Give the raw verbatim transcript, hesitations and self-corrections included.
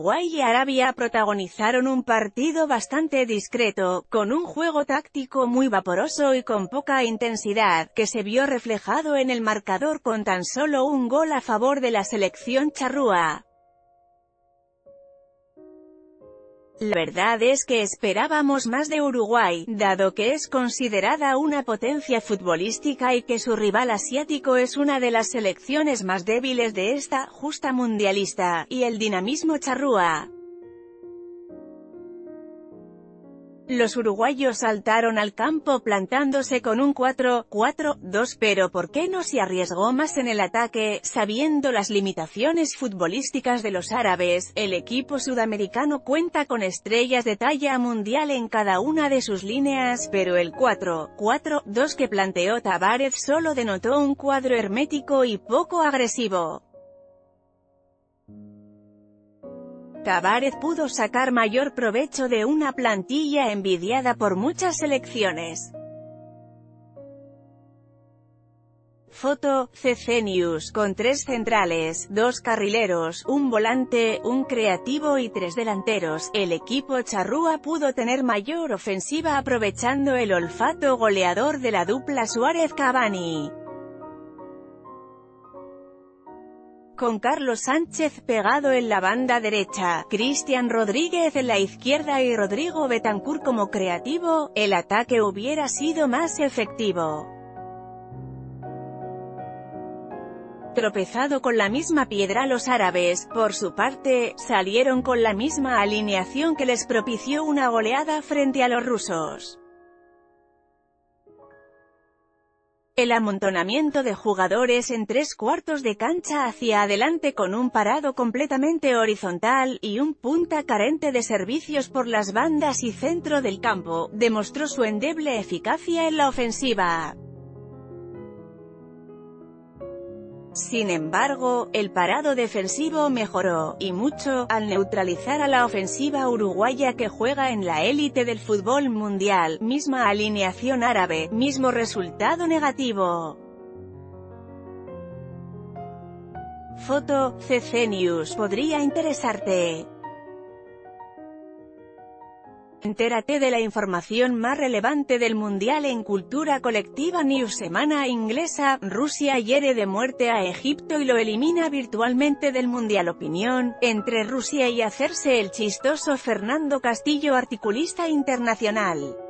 Uruguay y Arabia protagonizaron un partido bastante discreto, con un juego táctico muy vaporoso y con poca intensidad, que se vio reflejado en el marcador con tan solo un gol a favor de la selección charrúa. La verdad es que esperábamos más de Uruguay, dado que es considerada una potencia futbolística y que su rival asiático es una de las selecciones más débiles de esta justa mundialista, y el dinamismo charrúa. Los uruguayos saltaron al campo plantándose con un cuatro cuatro dos, pero ¿por qué no se arriesgó más en el ataque? Sabiendo las limitaciones futbolísticas de los árabes, el equipo sudamericano cuenta con estrellas de talla mundial en cada una de sus líneas, pero el cuatro cuatro dos que planteó Tavares solo denotó un cuadro hermético y poco agresivo. Tavares pudo sacar mayor provecho de una plantilla envidiada por muchas selecciones. Foto, C C News, con tres centrales, dos carrileros, un volante, un creativo y tres delanteros, el equipo charrúa pudo tener mayor ofensiva aprovechando el olfato goleador de la dupla Suárez-Cavani. Con Carlos Sánchez pegado en la banda derecha, Cristian Rodríguez en la izquierda y Rodrigo Bentancur como creativo, el ataque hubiera sido más efectivo. Tropezado con la misma piedra los árabes, por su parte, salieron con la misma alineación que les propició una goleada frente a los rusos. El amontonamiento de jugadores en tres cuartos de cancha hacia adelante con un parado completamente horizontal, y un punta carente de servicios por las bandas y centro del campo, demostró su endeble eficacia en la ofensiva. Sin embargo, el parado defensivo mejoró, y mucho, al neutralizar a la ofensiva uruguaya que juega en la élite del fútbol mundial, misma alineación árabe, mismo resultado negativo. Foto, C C News, podría interesarte. Entérate de la información más relevante del Mundial en Cultura Colectiva News. Semana inglesa, Rusia hiere de muerte a Egipto y lo elimina virtualmente del Mundial. Opinión, entre Rusia y hacerse el chistoso Fernando Castillo, articulista internacional.